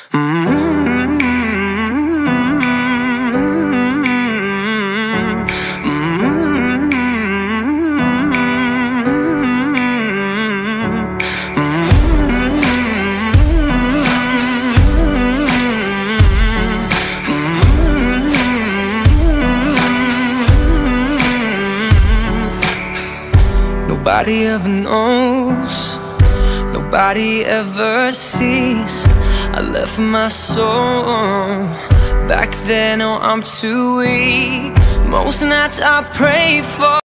Nobody ever knows, nobody ever sees. I left my soul back then, oh I'm too weak. Most nights I pray for